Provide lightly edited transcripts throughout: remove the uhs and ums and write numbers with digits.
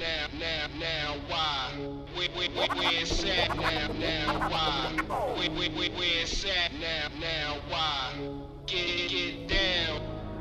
now, why? Where it's at now, why? Where it's at now, why? Get down.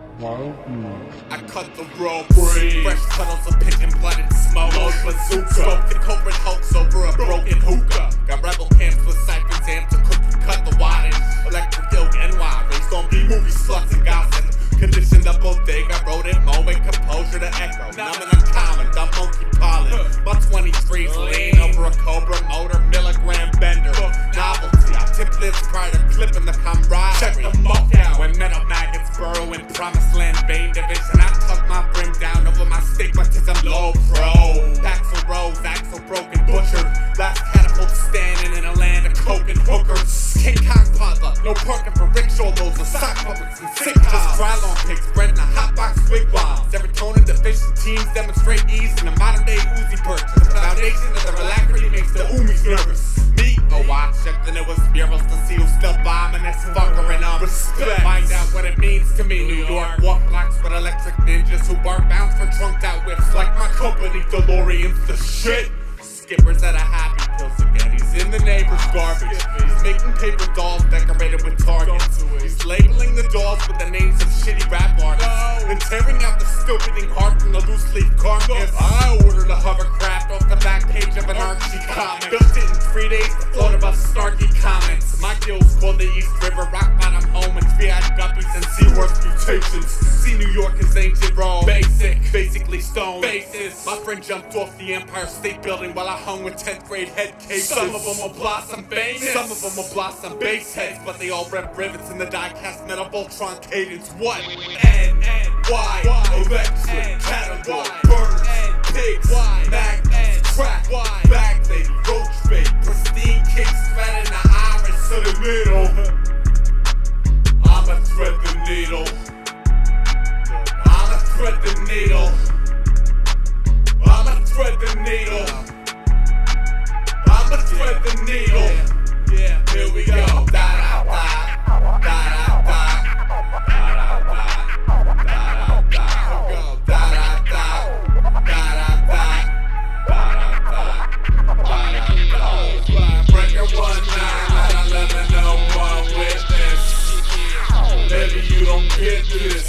I cut the road free. Fresh puddles of pink and blood and smoke. Load bazooka. Smoke the culprit hulks over a broken hookah. Got rebel camps with siphons and to cut the wattage. Electric Yoke NY. Raised on B-movie sluts and gossip. Conditioned up bodega, wrote it, moment, composure to echo. Numbing uncommon, dumb monkey pollen. My 23's lean over a Cobra motor, milligram bender. Novelty, I tip this prior to clipping the camaraderie. Check the muck out when metal maggots burrow in promised land vein division. I tuck my brim down over my stigmatism, low pro. Axel rose, axle broken, butchered. Last catapult standing in a land of coke and hookers. King Kong Papa, no parking for rickshaw loads of sock puppets and sick house. Drylon pigs spread in a hotbox wigwam. Serotonin deficient teams demonstrate ease in a modern day Uzi purchase. The foundation of the alacrity makes the Umis nervous. Me, a watch checked and it was murals to see who's still bombing this fucker and respect. Find out what it means to me, New York. Walk blocks with electric ninjas who bark bounce for trunked out whips like my company DeLorean's the shit. Skipper's at a happy pills again. He's in the neighbor's garbage. He's making paper dolls decorated with targets. He's labeling the dolls with the names of shitty rap artists and tearing out the still-beating heart from the loose-leaf carcass. I ordered a hovercraft off the back page of an Archie comic. Built it in 3 days to float above snarky comments. My guild's called the East River, rock bottom home, and triad guppies and Seaworth mutations. See New York is ancient Rome. Basic, basically stone. Basis. My friend jumped off the Empire State Building while I hung with 10th grade head cases. Some of them will blossom famous. Some of them will blossom base heads, but they all rep rivets in the die-cast metal Voltron cadence. What? And why? Electric, catalog, burners, pigs, magnets, crack, bag lady, roach bait, pristine kicks, thread in the iris to the middle. I'ma thread the needle. I'ma thread the needle. I'ma thread the needle. I'ma thread the needle. Yeah, here we go. Da da da, da da da, da da da, da da da. Here we go. Da da da, da da da, da da da. Breaker 19-1101 witness. Maybe you don't get this.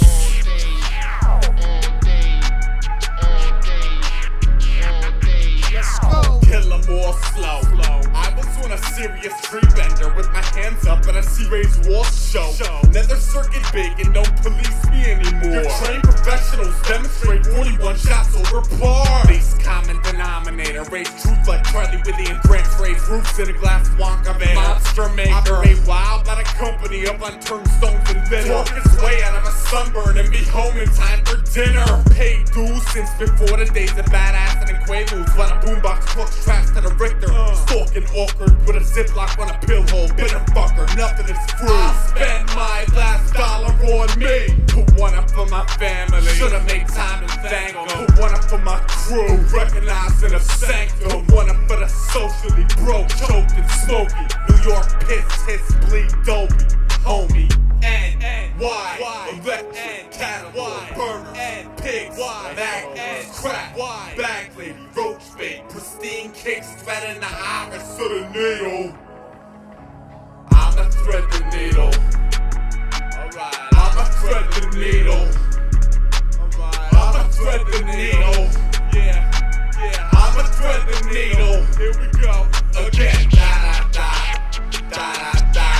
Kill 'em all slow. I was on a serious tree bender with my hands up at a C-Ray's wall show. Nether circuit big and don't police me anymore. Your trained professionals demonstrate 41 shots over par. Least common denominator, raise truth like Charlie Whitney and Grant raise roofs in a glass Wonka van. Monster maker, operate wild by the company up on turnstones and vinegar. Talk his way out of a sunburn and be home in time for dinner. Paid dues since before the days of badass and Quaaludes, while a boombox talks trash to the Richter. Stalking awkward with a ziplock on a pill hole. Bitter fucker, nothing is free. I spend my last dollar on me. Put one up for my family. Should've made time to thank them. Put one up for my crew, recognizing a sanctum. One up for the socially broke, choked and smoky. New York piss, hiss, bleed, dopey, homie. And why? Electric, catalog, burners, pigs, magnets, crack, bag lady, roach bait, pristine kicks, thread in the iris to the needle. I'ma thread the needle. Alright, I'ma thread the needle. Alright, I'ma thread the needle. Yeah, I'ma thread the needle. Here we go. Again, da da da, da da da.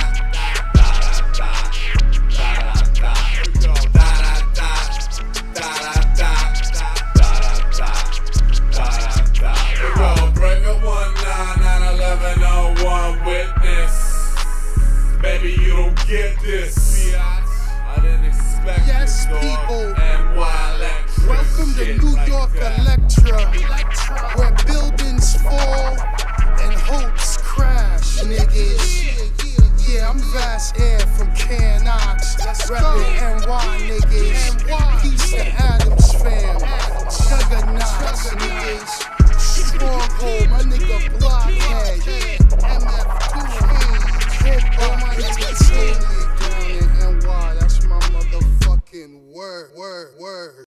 Baby, you don't get this. I didn't expect yes, this, dog. People. Welcome to New York Electra, where buildings fall and hopes crash, niggas. Yeah, I'm Vast Air from Can Ox, reppin' NY, niggas. Peace to Adams.